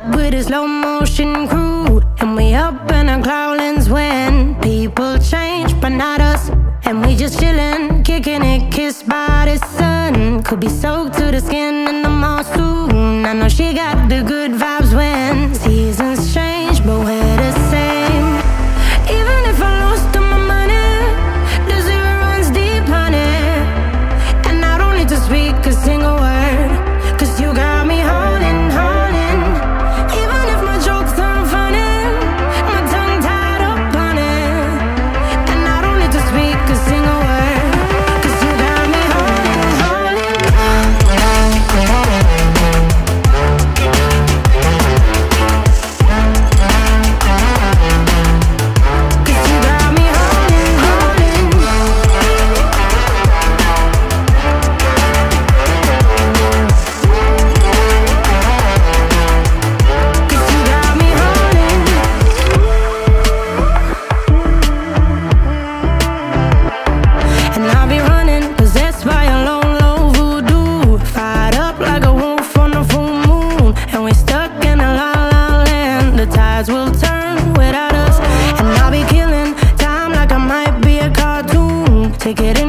up with a slow motion crew, and we up in our cloudlands when people change, but not us. And we just chillin', kicking it, kissed by the sun. Could be soaked to the skin in the mall soon. I know she got the good vibes when seasons change, but we're the same. Even if I lost all my money, the zero runs deep, honey. And I don't need to speak a single word, 'cause you got me holding, holding. Even if my jokes aren't funny, my tongue tied up on it. And I don't need to speak a single word, 'cause you got me holding, holding. 'Cause you got me holding, and I'll be running, possessed by a low, low voodoo. Fired up like a wolf on the full moon, and we stuck in a la la land. The tides will turn without us, and I'll be killing time like I might be a cartoon. Take it